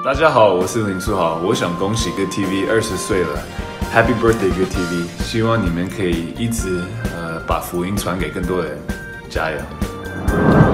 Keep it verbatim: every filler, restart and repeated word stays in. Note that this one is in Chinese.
大家好，我是林书豪，我想恭喜 Good T V 二十岁了 ，Happy Birthday Good T V！ 希望你们可以一直呃把福音传给更多人，加油！